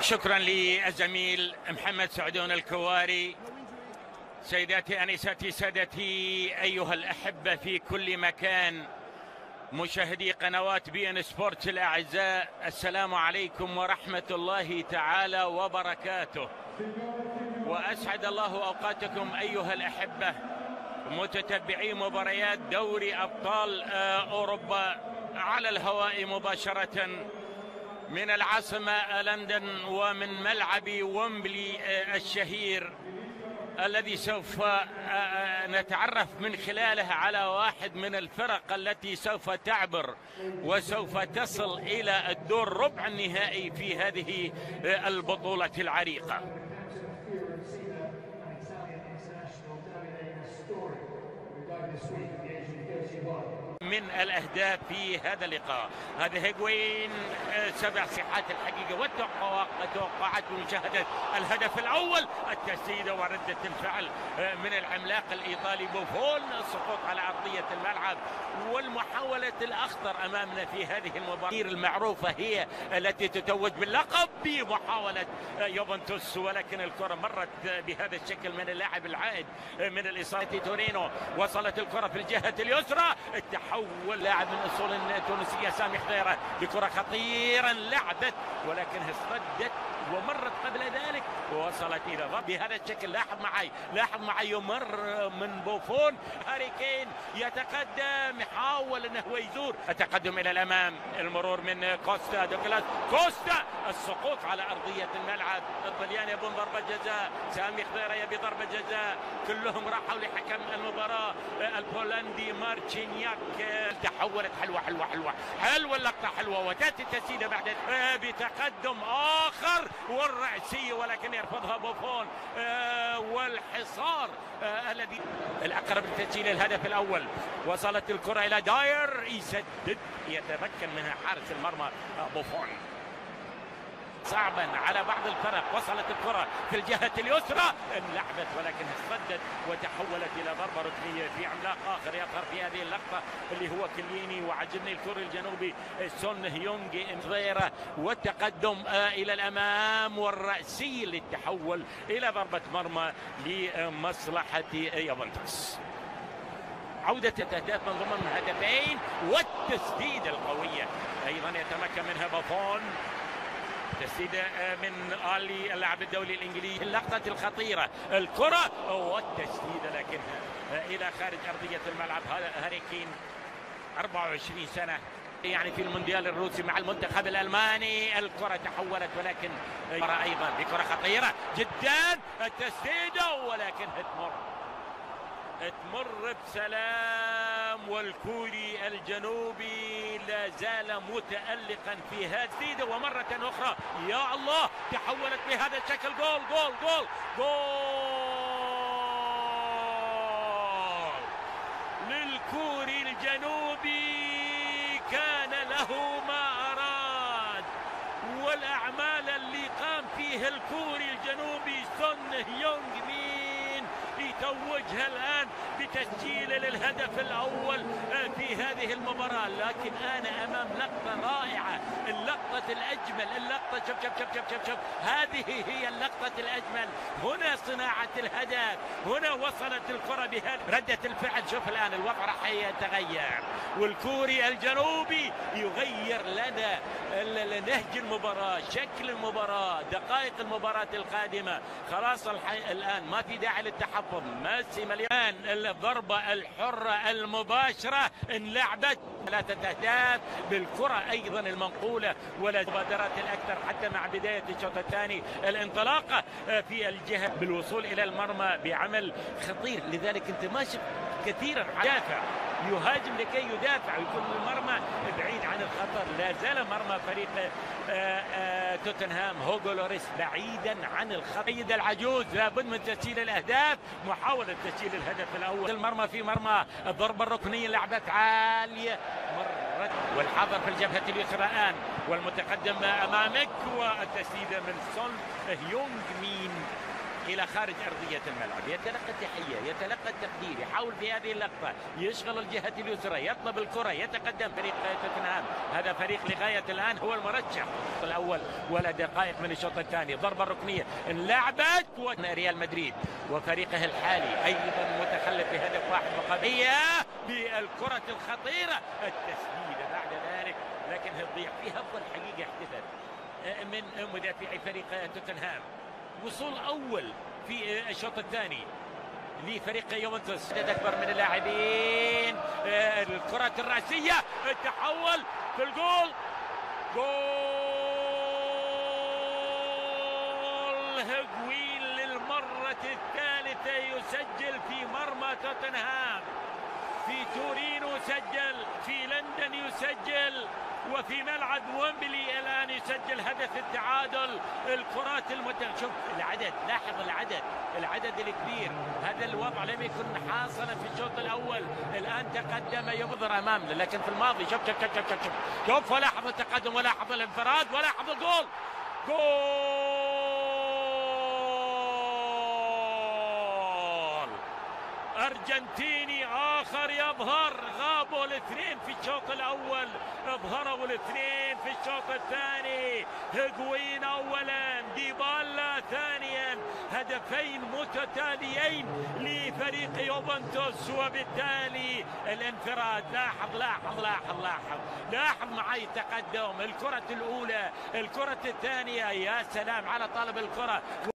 شكرا للزميل محمد سعدون الكواري. سيداتي انساتي سادتي ايها الاحبه في كل مكان، مشاهدي قنوات بي ان سبورتس الاعزاء، السلام عليكم ورحمه الله تعالى وبركاته، واسعد الله اوقاتكم ايها الاحبه متتبعي مباريات دوري ابطال اوروبا على الهواء مباشره من العاصمه لندن ومن ملعب ويمبلي الشهير، الذي سوف نتعرف من خلاله على واحد من الفرق التي سوف تعبر وسوف تصل إلى الدور ربع النهائي في هذه البطولة العريقة. من الأهداف في هذا اللقاء هذا هيغوين 7 صحات الحقيقة، والتوقعات بمشاهدة الهدف الأول، التسديدة وردة الفعل من العملاق الإيطالي بوفون، السقوط على أرضية الملعب، والمحاولة الأخطر أمامنا في هذه المباراة المعروفة هي التي تتوج باللقب بمحاولة يوفنتوس، ولكن الكرة مرت بهذا الشكل من اللاعب العائد من الإصابة تورينو. وصلت الكرة في الجهة اليسرى، التحول لاعب من اصول تونسيه سامي خضيره بكره خطيرا لعبت ولكنها اصطدت ومرت قبل ذلك ووصلت الى ضرب بهذا الشكل. لاحظ معي يمر من بوفون، هاري كين يتقدم، يحاول انه يزور التقدم الى الامام، المرور من كوستا، دوغلاس كوستا، السقوط على ارضيه الملعب. الطليان يبون ضربه جزاء، سامي خضيره يبي ضربه جزاء، كلهم راحوا لحكم المباراه البولندي مارتشينياك. تحولت حلوه اللقطه حلوه، وتاتي التسديده بعد بتقدم اخر والرأسية، ولكن يرفضها بوفون، والحصار الذي الأقرب لتسجيل الهدف الأول. وصلت الكرة إلى داير، يسدد، يتمكن منها حارس المرمى بوفون. صعبا على بعض الفرق. وصلت الكرة في الجهة اليسرى، انلعبت ولكنها اصطدت وتحولت إلى ضربة ركنية في عملاق آخر يظهر في هذه اللقطة اللي هو كليني، وعجبني الكوري الجنوبي سون هيونغ انفيرا، والتقدم إلى الأمام والرأسي للتحول إلى ضربة مرمى لمصلحة يوفنتوس. عودة الأهداف من ضمن هدفين، والتسديدة القوية أيضا يتمكن منها بوفون. تسديدة من آلي اللاعب الدولي الإنجليزي، اللقطة الخطيرة، الكرة والتسديدة لكنها إلى خارج أرضية الملعب. هاري كين 24 سنة يعني في المونديال الروسي مع المنتخب الألماني. الكرة تحولت ولكن أيضا بكرة خطيرة جدا، التسديدة ولكنها تمر بسلام، والكوري الجنوبي لا زال متألقا في هذه التسديدة. ومرة أخرى يا الله تحولت بهذا الشكل، جول للكوري الجنوبي، كان له ما أراد، والأعمال اللي قام فيها الكوري الجنوبي سون هيونغ مين يتوجها الآن بتسجيل للهدف الأول في هذه المباراة. لكن أنا أمام لقطة رائعة، اللقطة الأجمل، اللقطة شوف هذه هي اللقطة الأجمل. هنا صناعة الهدف، هنا وصلت الكرة بهذه ردة الفعل. شوف الآن الوضع راح يتغير، والكوري الجنوبي يغير لنا نهج المباراة، شكل المباراة، دقائق المباراة القادمة. خلاص الآن ما في داعي للتحفظ. ميسي مليان، الضربة الحرة المباشرة انلعبت، 3 أهداف بالكرة أيضا المنقولة، ولا مبادرات الأكثر حتى مع بداية الشوط الثاني. الانطلاقة في الجهة بالوصول إلى المرمى بعمل خطير، لذلك أنت ما شفت كثيرا يدافع، يهاجم لكي يدافع ويكون المرمى بعيد عن الخطر. لا زال مرمى فريق توتنهام هوغو لوريس بعيدا عن الخطر. سيد العجوز لابد من تسجيل الأهداف، محاولة تسجيل الهدف الأول. المرمى في مرمى، الضربة الركنية لعبت عالية، مرت والحظر في الجبهة اليسرى الآن، والمتقدم أمامك، والتسديدة من سون هيونغ مين إلى خارج أرضية الملعب، يتلقى التحية، يتلقى التقدير، يحاول في هذه اللقطة يشغل الجهة اليسرى، يطلب الكرة، يتقدم فريق توتنهام. هذا فريق لغاية الآن هو المرشح الأول ولا دقائق من الشوط الثاني. ضربة ركنية انلعبت ريال مدريد وفريقه الحالي أيضا متخلف بهدف واحد مقابلية بالكرة الخطيرة، التسديدة بعد ذلك لكن تضيع في أفضل حقيقة احدثت من مدافعي فريق توتنهام. وصول أول في الشوط الثاني لفريق يوفنتوس، عدد أكبر من اللاعبين، الكرة الرأسية، التحول في الجول، جول هيغوين للمرة الثالثة يسجل في مرمى توتنهام. في تورينو سجل، في لندن يسجل، وفي ملعب ويمبلي الآن يسجل هدف التعادل. الكرات شوف العدد، لاحظ العدد الكبير. هذا الوضع لم يكن حاصلا في الشوط الأول. الآن تقدم يبذر أمامنا، لكن في الماضي شوف ولاحظ التقدم ولاحظ الانفراد ولاحظ الجول. أرجنتيني آخر يظهر. غابوا الاثنين في الشوط الأول، اظهروا الاثنين في الشوط الثاني. هيغوين أولا، ديبالا ثانيا، هدفين متتاليين لفريق يوفنتوس، وبالتالي الانفراد. لاحظ معي التقدم، الكرة الأولى، الكرة الثانية، يا سلام على طالب الكرة.